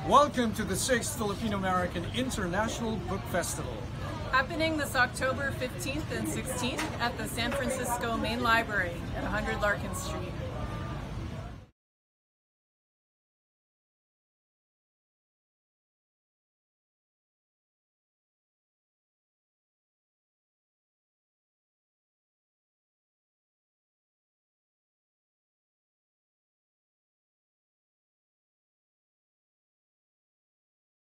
Welcome to the 6th Filipino-American International Book Festival. Happening this October 15th and 16th at the San Francisco Main Library at 100 Larkin Street.